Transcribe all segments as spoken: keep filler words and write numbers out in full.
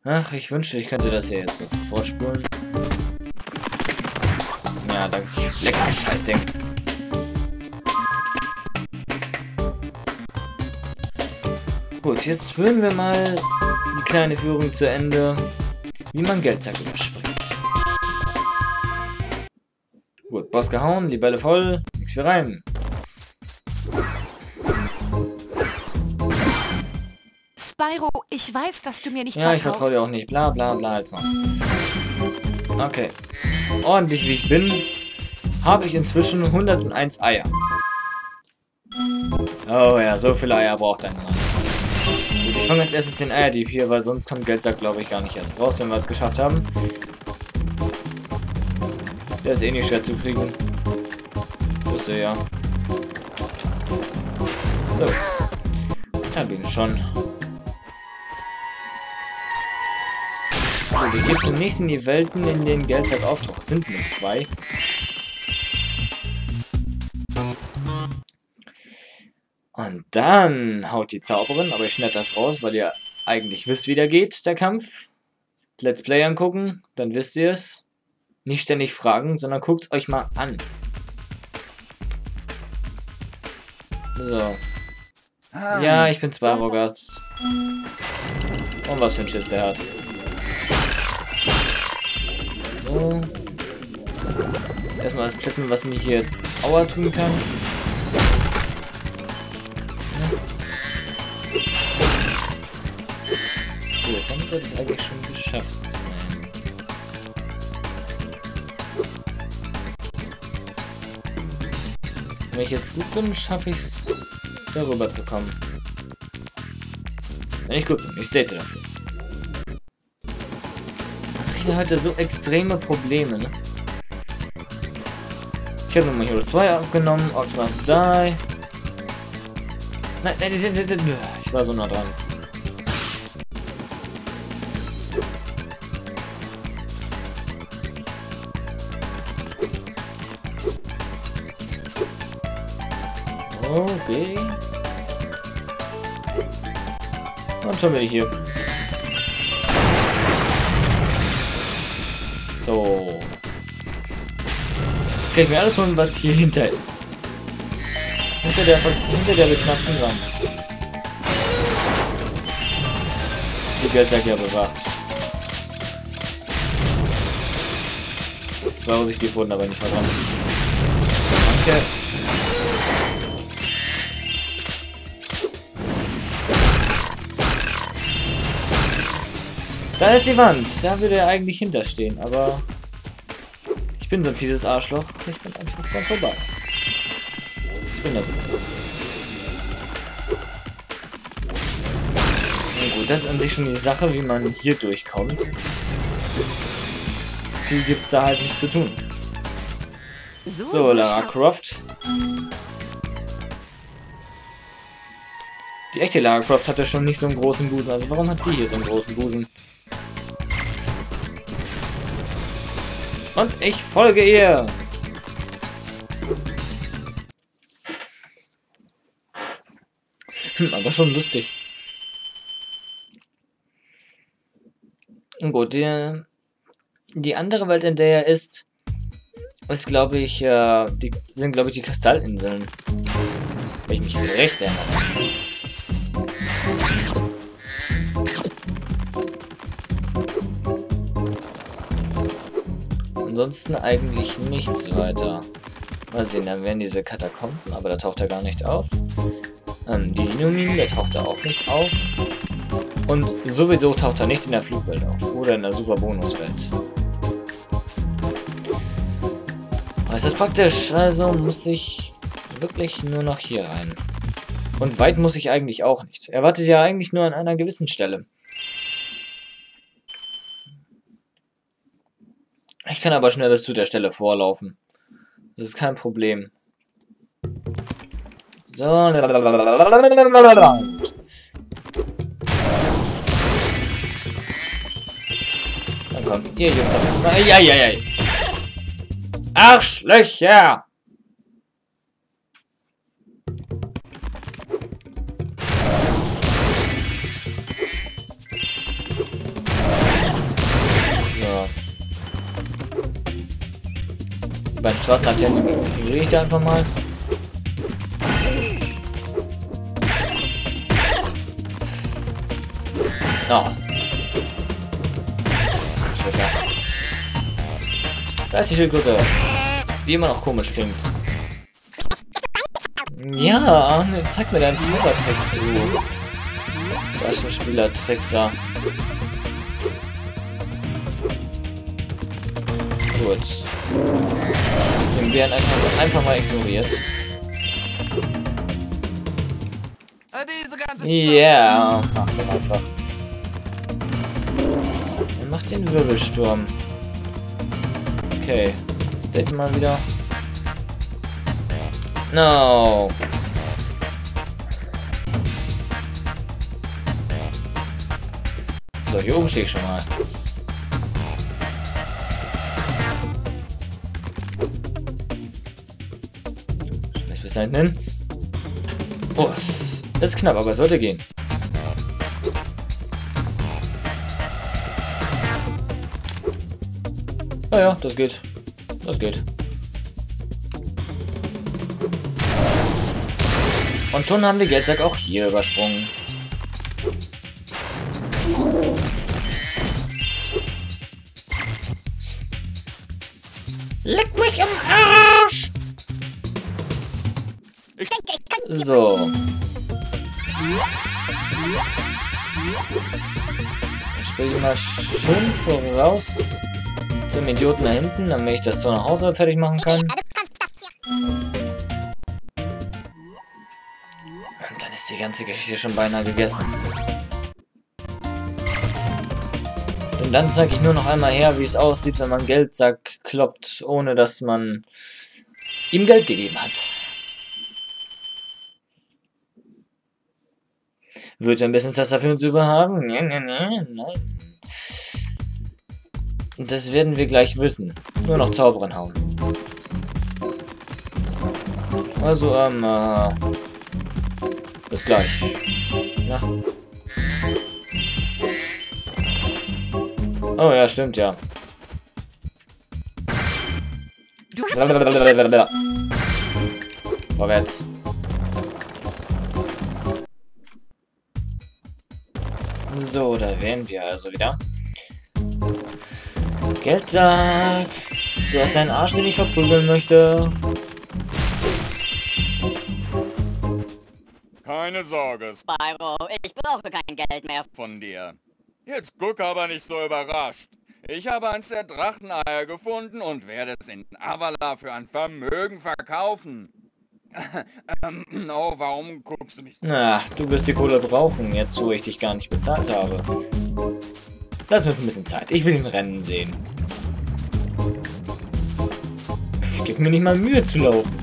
Ach, ich wünschte, ich könnte das hier jetzt so vorspulen. Ja, danke für das leckere Scheißding. Gut, jetzt führen wir mal die kleine Führung zu Ende, wie man Geldsack überspringt. Gut, Boss gehauen, die Bälle voll, nix für rein. Spyro, ich weiß, dass du mir nicht Ja, ich vertraue dir auch nicht. Bla bla bla, jetzt mal. Okay. Ordentlich wie ich bin, habe ich inzwischen hunderteins Eier. Oh ja, so viele Eier braucht ein Mann. Gut, ich fange als erstes den Eierdieb hier, weil sonst kommt Geldsack, glaube ich, gar nicht erst raus, wenn wir es geschafft haben. Der ist eh nicht schwer zu kriegen. Wusste ja. So. Da bin ich schon. Gut, ich gehe zunächst in die Welten, in denen Geldsack auftaucht. Es sind nur zwei. Und dann haut die Zauberin, aber ich schneide das raus, weil ihr eigentlich wisst, wie der geht, der Kampf. Let's Play angucken, dann wisst ihr es. Nicht ständig fragen, sondern guckt es euch mal an. So. Ja, ich bin Spyrogas. Und was für ein Schiss der hat. So. Erstmal das Plätten, was mir hier Aua tun kann. Gut, dann sollte es eigentlich schon geschafft sein. Wenn ich jetzt gut bin, schaffe ich es, darüber zu kommen. Wenn ich gut bin, ich state dafür. Ich habe heute so extreme Probleme, ne? Ich habe nochmal Hero zwei aufgenommen, Ox Must Die. Nein, nein, nein, nein, nein, ich war so nah dran. Okay. Und schon bin ich hier. So. Jetzt kann ich mir alles holen, was hier hinter ist. Hinter der, hinter der beknackten Wand. Die Geldsack ja bewacht. Das war vorsichtig, wurden aber nicht verbrannt. Danke. Da ist die Wand. Da würde er eigentlich hinterstehen, aber ich bin so ein fieses Arschloch. Ich bin einfach dran vorbei. Ich bin da so. Na gut, das ist an sich schon die Sache, wie man hier durchkommt. Viel gibt es da halt nicht zu tun. So, so Lara Croft. Die echte Lara Croft hatte schon nicht so einen großen Busen. Also warum hat die hier so einen großen Busen? Und ich folge ihr. Hm, aber schon lustig. Gut, die, die andere Welt, in der er ist, ist glaube ich, äh, die sind glaube ich die Kristallinseln. Wenn ich mich recht erinnere. Ansonsten eigentlich nichts weiter. Mal sehen, dann werden diese Katakomben, aber da taucht er gar nicht auf. Ähm, die Dino-Minen, der taucht er auch nicht auf. Und sowieso taucht er nicht in der Flugwelt auf. Oder in der Super Bonuswelt. Aber ist das praktisch? Also muss ich wirklich nur noch hier rein. Und weit muss ich eigentlich auch nicht. Er wartet ja eigentlich nur an einer gewissen Stelle. Ich kann aber schnell bis zu der Stelle vorlaufen. Das ist kein Problem. So. Dann kommt ihr Jungs. Eieiei. Arschlöcher! Bei den Straßenlaternen ignoriere ich da einfach mal. Oh. Schwächer. Da ist die Schildkröte. Die immer noch komisch klingt. Ja, zeig mir deinen Zaubertrick, du. Taschenspieler-Trickser. Gut. Den Bären einfach, einfach mal ignoriert. Ja, yeah. Mach doch einfach. Er macht den Wirbelsturm. Okay. State mal wieder. No. So, hier oben stehe ich schon mal. Schmeiß bis da hinten hin. Oh, es ist knapp, aber es sollte gehen. Ja, ja, das geht. Das geht. Und schon haben wir Geldsack auch hier übersprungen. Leck mich am Arsch! So. Ich spiele mal schön voraus zum Idioten da hinten, damit ich das Tor nach Hause fertig machen kann. Und dann ist die ganze Geschichte schon beinahe gegessen. Und dann zeige ich nur noch einmal her, wie es aussieht, wenn man Geldsack kloppt, ohne dass man ihm Geld gegeben hat. Wird er ein bisschen Tester für uns über haben? Nein, nein, nein, nein. Das werden wir gleich wissen. Nur noch Zaubern hauen. Also, ähm, äh, bis gleich. Na? Oh ja, stimmt, ja. Blablabla. Vorwärts. So, da wären wir also wieder. Geldsack. Du hast einen Arsch, den ich verprügeln möchte. Keine Sorge, Spyro, ich brauche kein Geld mehr. von dir. Jetzt guck aber nicht so überrascht. Ich habe eins der Dracheneier gefunden und werde es in Avala für ein Vermögen verkaufen. ähm, oh, warum guckst du mich? Na, du wirst die Kohle brauchen, jetzt wo ich dich gar nicht bezahlt habe. Lass mir uns ein bisschen Zeit. Ich will ihn rennen sehen. Ich gebe mir nicht mal Mühe zu laufen.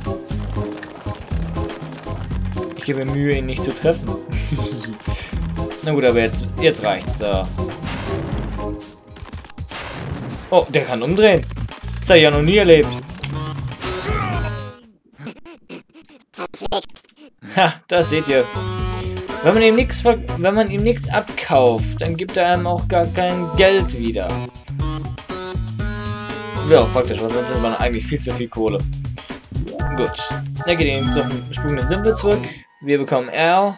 Ich gebe mir Mühe, ihn nicht zu treffen. Na gut, aber jetzt, jetzt reicht's. Uh. Oh, der kann umdrehen. Das habe ich ja noch nie erlebt. Ha, das seht ihr. Wenn man ihm nichts, wenn man ihm nichts abkauft, dann gibt er einem auch gar kein Geld wieder. Wäre auch praktisch, weil sonst ist man eigentlich viel zu viel Kohle. Gut. Er geht eben zum sprungenden Sümpfe zurück. Wir bekommen R.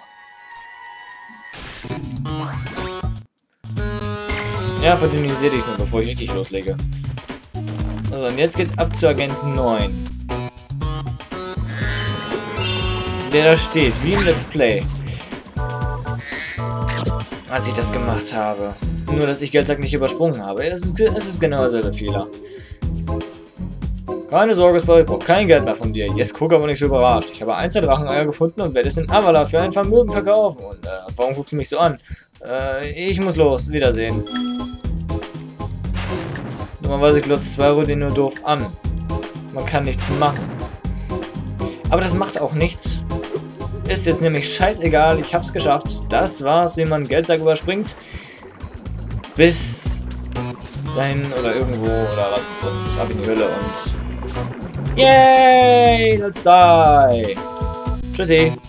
Ja, verdünnisiere dich nur, bevor ich richtig loslege. Also, und jetzt geht's ab zu Agent neun. Der da steht, wie im Let's Play. Als ich das gemacht habe. Nur, dass ich Geldsack nicht übersprungen habe. Es ist, es ist genau derselbe Fehler. Keine Sorge, Spyro, ich brauche kein Geld mehr von dir. Jetzt guck aber nicht so überrascht. Ich habe eins der Dracheneier gefunden und werde es in Avala für ein Vermögen verkaufen. Und äh, warum guckst du mich so an? Äh, ich muss los. Wiedersehen. Normalerweise glotzt Spyro den nur doof an. Man kann nichts machen. Aber das macht auch nichts. Ist jetzt nämlich scheißegal. Ich hab's geschafft. Das war's, wie man Geldsack überspringt. Bis dahin oder irgendwo oder was. Und ab in die Hölle und... Yay! Let's die! Tschüssi!